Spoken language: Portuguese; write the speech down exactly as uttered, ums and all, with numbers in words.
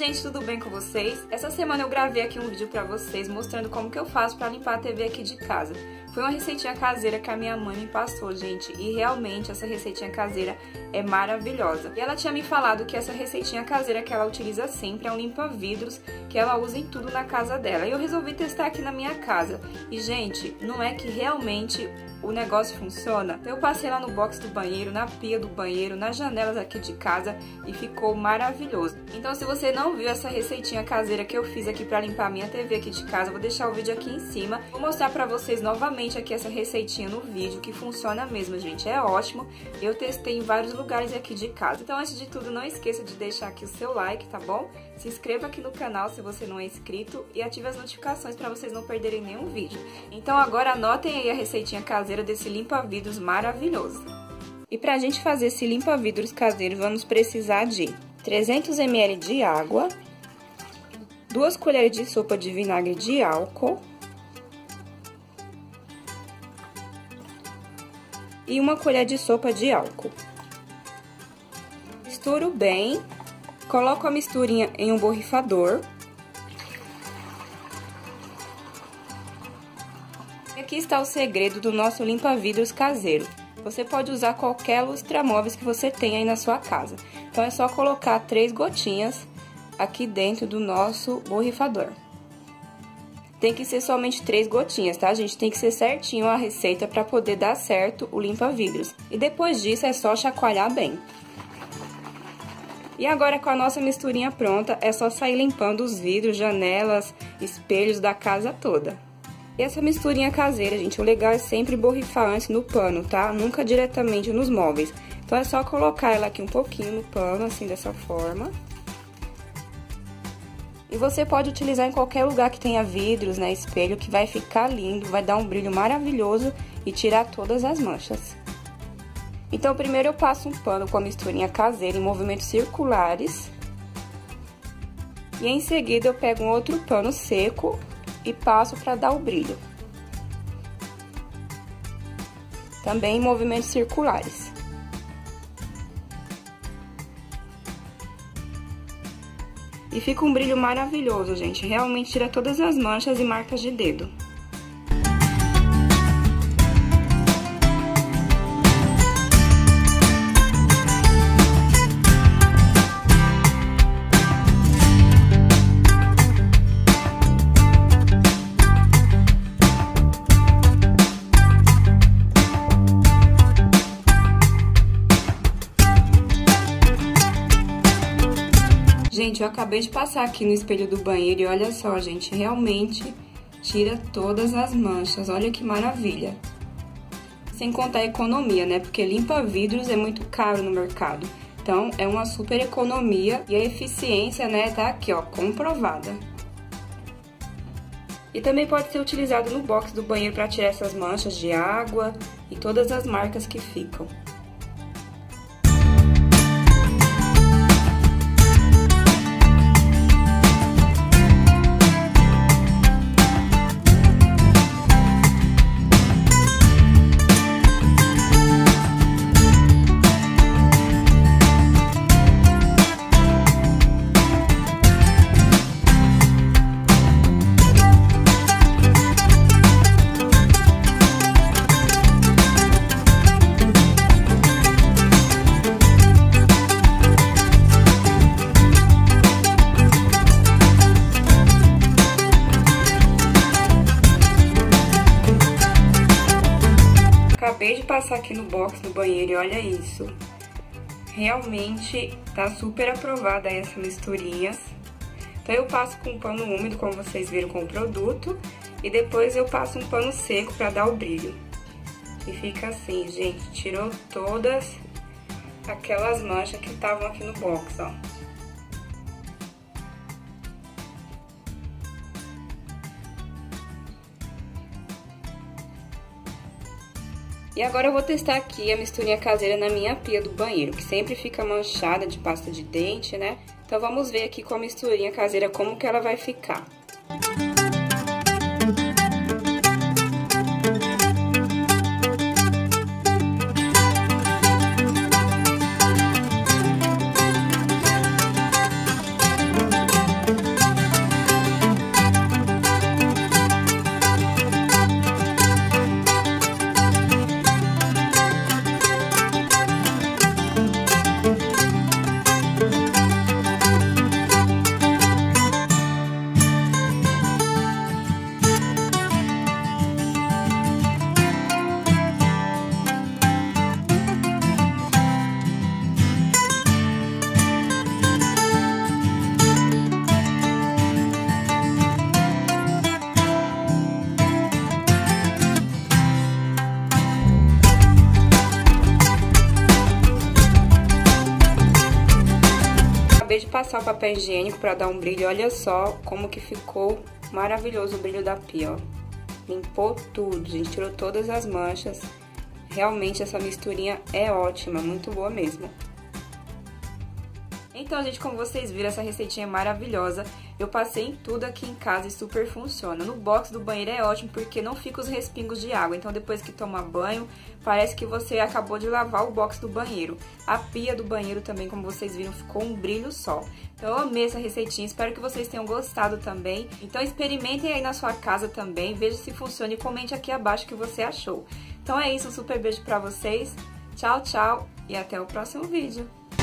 gente, tudo bem com vocês? Essa semana eu gravei aqui um vídeo pra vocês mostrando como que eu faço pra limpar a T V aqui de casa. Foi uma receitinha caseira que a minha mãe me passou, gente, e realmente essa receitinha caseira é maravilhosa. E ela tinha me falado que essa receitinha caseira que ela utiliza sempre é um limpa-vidros, que ela usa em tudo na casa dela. E eu resolvi testar aqui na minha casa. E, gente, não é que realmente o negócio funciona? Eu passei lá no box do banheiro, na pia do banheiro, nas janelas aqui de casa e ficou maravilhoso. Então, se você não viu essa receitinha caseira que eu fiz aqui pra limpar a minha T V aqui de casa, eu vou deixar o vídeo aqui em cima. Vou mostrar pra vocês novamente aqui essa receitinha no vídeo, que funciona mesmo, gente, é ótimo. Eu testei em vários lugares aqui de casa. Então, antes de tudo, não esqueça de deixar aqui o seu like, tá bom? Se inscreva aqui no canal se você não é inscrito e ative as notificações para vocês não perderem nenhum vídeo. Então, agora anotem aí a receitinha caseira desse limpa-vidros maravilhoso. E pra gente fazer esse limpa-vidros caseiro, vamos precisar de trezentos mililitros de água, duas colheres de sopa de vinagre de álcool e uma colher de sopa de álcool. Misturo bem, coloco a misturinha em um borrifador. E aqui está o segredo do nosso limpa-vidros caseiro. Você pode usar qualquer lustramóveis que você tenha aí na sua casa. Então, é só colocar três gotinhas aqui dentro do nosso borrifador. Tem que ser somente três gotinhas, tá, gente? Tem que ser certinho a receita para poder dar certo o limpa-vidros. E depois disso, é só chacoalhar bem. E agora, com a nossa misturinha pronta, é só sair limpando os vidros, janelas, espelhos da casa toda. E essa misturinha caseira, gente, o legal é sempre borrifar antes no pano, tá? Nunca diretamente nos móveis. Então, é só colocar ela aqui um pouquinho no pano, assim, dessa forma. E você pode utilizar em qualquer lugar que tenha vidros, né, espelho, que vai ficar lindo, vai dar um brilho maravilhoso e tirar todas as manchas. Então, primeiro eu passo um pano com a misturinha caseira em movimentos circulares. E em seguida eu pego um outro pano seco e passo para dar o brilho. Também em movimentos circulares. E fica um brilho maravilhoso, gente. Realmente tira todas as manchas e marcas de dedo. Gente, eu acabei de passar aqui no espelho do banheiro e olha só, gente, realmente tira todas as manchas, olha que maravilha. Sem contar a economia, né, porque limpa-vidros é muito caro no mercado. Então, é uma super economia e a eficiência, né, tá aqui, ó, comprovada. E também pode ser utilizado no box do banheiro para tirar essas manchas de água e todas as marcas que ficam. Acabei de passar aqui no box do banheiro e olha isso. Realmente tá super aprovada essa misturinha. Então eu passo com um pano úmido, como vocês viram, com o produto. E depois eu passo um pano seco pra dar o brilho. E fica assim, gente. Tirou todas aquelas manchas que estavam aqui no box, ó. E agora eu vou testar aqui a misturinha caseira na minha pia do banheiro, que sempre fica manchada de pasta de dente, né? Então, vamos ver aqui com a misturinha caseira como que ela vai ficar. acabei de passar o papel higiênico para dar um brilho. Olha só como que ficou maravilhoso o brilho da pia, ó. Limpou tudo, gente, tirou todas as manchas. Realmente essa misturinha é ótima, muito boa mesmo. Então, gente, como vocês viram, essa receitinha é maravilhosa. Eu passei em tudo aqui em casa e super funciona. No box do banheiro é ótimo porque não fica os respingos de água. Então, depois que toma banho, parece que você acabou de lavar o box do banheiro. A pia do banheiro também, como vocês viram, ficou um brilho só. Então, eu amei essa receitinha. Espero que vocês tenham gostado também. Então, experimentem aí na sua casa também. Veja se funciona e comente aqui abaixo o que você achou. Então, é isso. Um super beijo pra vocês. Tchau, tchau e até o próximo vídeo.